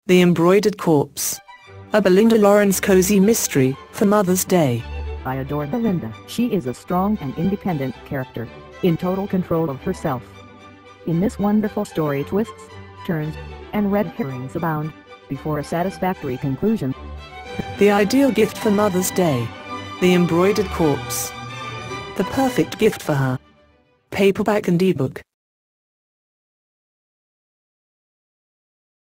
The Embroidered Corpse. A Belinda Lawrence cozy mystery for Mother's Day. I adore Belinda. She is a strong and independent character, in total control of herself. In this wonderful story, twists, turns, and red herrings abound, before a satisfactory conclusion. The ideal gift for Mother's Day. The Embroidered Corpse. The perfect gift for her. Paperback and ebook.